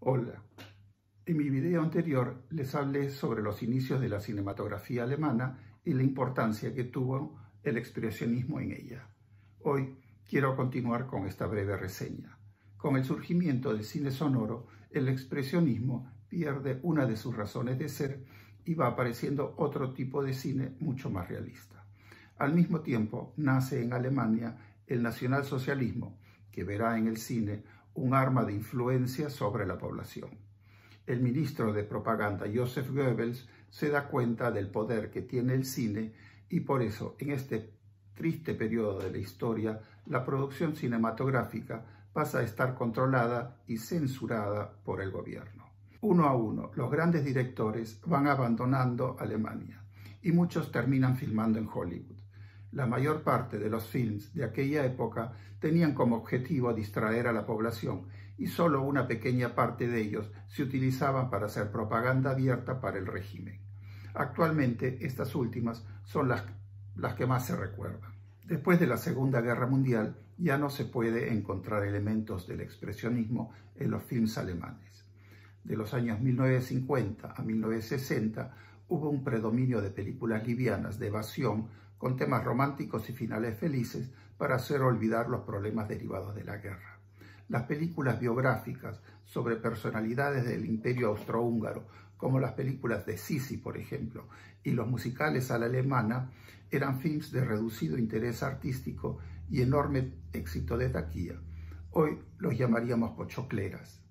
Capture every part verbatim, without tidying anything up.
Hola, en mi video anterior les hablé sobre los inicios de la cinematografía alemana y la importancia que tuvo el expresionismo en ella. Hoy quiero continuar con esta breve reseña. Con el surgimiento del cine sonoro, el expresionismo pierde una de sus razones de ser y va apareciendo otro tipo de cine mucho más realista. Al mismo tiempo, nace en Alemania el nacionalsocialismo, que verá en el cine un arma de influencia sobre la población. El ministro de propaganda Joseph Goebbels se da cuenta del poder que tiene el cine y por eso, en este triste periodo de la historia, la producción cinematográfica pasa a estar controlada y censurada por el gobierno. Uno a uno, los grandes directores van abandonando Alemania y muchos terminan filmando en Hollywood. La mayor parte de los films de aquella época tenían como objetivo distraer a la población y solo una pequeña parte de ellos se utilizaban para hacer propaganda abierta para el régimen. Actualmente estas últimas son las, las que más se recuerdan. Después de la Segunda Guerra Mundial ya no se puede encontrar elementos del expresionismo en los films alemanes. De los años mil novecientos cincuenta a mil novecientos sesenta hubo un predominio de películas livianas de evasión con temas románticos y finales felices para hacer olvidar los problemas derivados de la guerra. Las películas biográficas sobre personalidades del Imperio Austrohúngaro, como las películas de Sisi, por ejemplo, y los musicales a la alemana, eran films de reducido interés artístico y enorme éxito de taquilla. Hoy los llamaríamos pochocleras.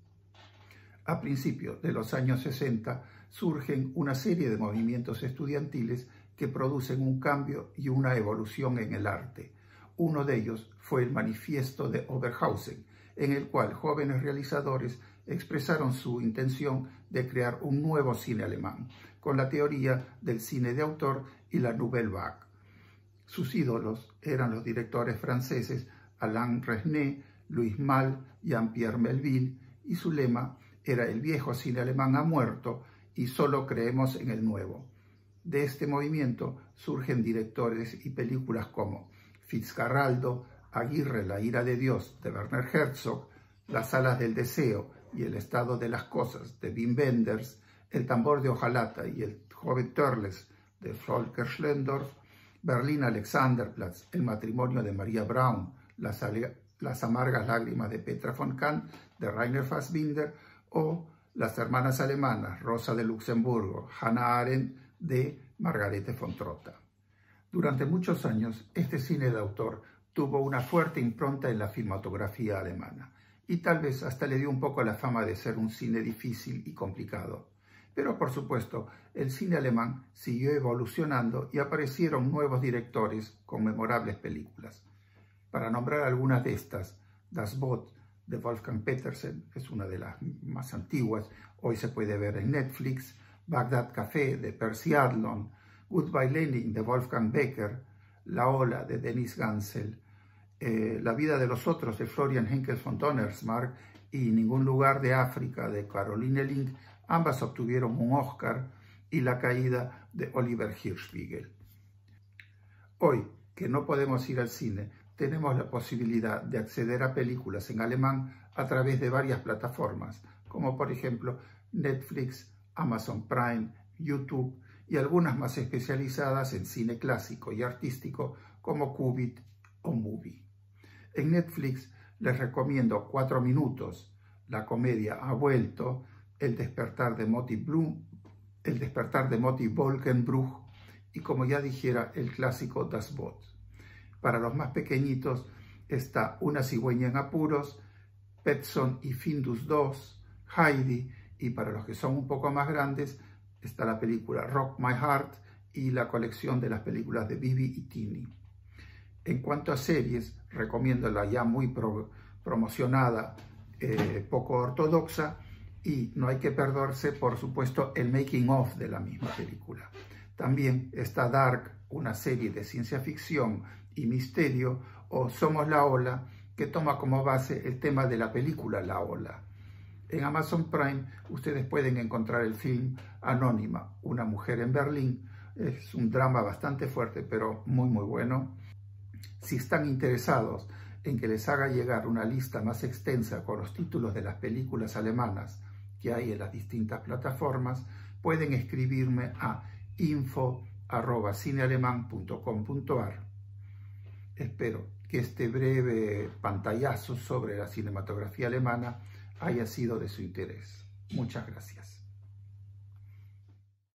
A principios de los años sesenta surgen una serie de movimientos estudiantiles que producen un cambio y una evolución en el arte. Uno de ellos fue el Manifiesto de Oberhausen, en el cual jóvenes realizadores expresaron su intención de crear un nuevo cine alemán, con la teoría del cine de autor y la Nouvelle Vague. Sus ídolos eran los directores franceses Alain Resnais, Louis Malle, Jean-Pierre Melville, y su lema era "El viejo cine alemán ha muerto y solo creemos en el nuevo". De este movimiento surgen directores y películas como Fitzcarraldo, Aguirre, La ira de Dios, de Werner Herzog, Las alas del deseo y El estado de las cosas, de Wim Wenders, El tambor de hojalata y El joven Törles, de Volker Schlöndorff, Berlín Alexanderplatz, El matrimonio de Maria Braun, Las, las amargas lágrimas de Petra von Kant, de Rainer Fassbinder, o Las hermanas alemanas, Rosa de Luxemburgo, Hannah Arendt, de Margarete von Trotta. Durante muchos años, este cine de autor tuvo una fuerte impronta en la cinematografía alemana y tal vez hasta le dio un poco la fama de ser un cine difícil y complicado. Pero por supuesto, el cine alemán siguió evolucionando y aparecieron nuevos directores con memorables películas. Para nombrar algunas de estas, Das Boot, de Wolfgang Petersen, es una de las más antiguas, hoy se puede ver en Netflix, Bagdad Café, de Percy Adlon, Goodbye Lenin, de Wolfgang Becker, La ola, de Dennis Gansel, eh, La vida de los otros, de Florian Henckel von Donnersmarck, y Ningún lugar de África, de Caroline Link, ambas obtuvieron un Oscar, y La caída, de Oliver Hirschbiegel. Hoy, que no podemos ir al cine, tenemos la posibilidad de acceder a películas en alemán a través de varias plataformas, como por ejemplo Netflix, Amazon Prime, YouTube y algunas más especializadas en cine clásico y artístico como Qubit o Movie. En Netflix les recomiendo Cuatro minutos, la comedia Ha vuelto, El despertar de Motti Blum, El despertar de Motti Wolkenbruch y, como ya dijera, el clásico Das Boot. Para los más pequeñitos está Una cigüeña en apuros, Petson y Findus dos, Heidi, y para los que son un poco más grandes está la película Rock My Heart y la colección de las películas de Bibi y Tini. En cuanto a series, recomiendo la ya muy pro, promocionada eh, Poco ortodoxa, y no hay que perderse, por supuesto, el making of de la misma película. También está Dark, una serie de ciencia ficción y misterio, o Somos la ola, que toma como base el tema de la película La ola. En Amazon Prime ustedes pueden encontrar el film Anónima, una mujer en Berlín. Es un drama bastante fuerte, pero muy muy bueno. Si están interesados en que les haga llegar una lista más extensa con los títulos de las películas alemanas que hay en las distintas plataformas, pueden escribirme a info arroba cinealemán punto com punto ar. Espero que este breve pantallazo sobre la cinematografía alemana haya sido de su interés. Muchas gracias.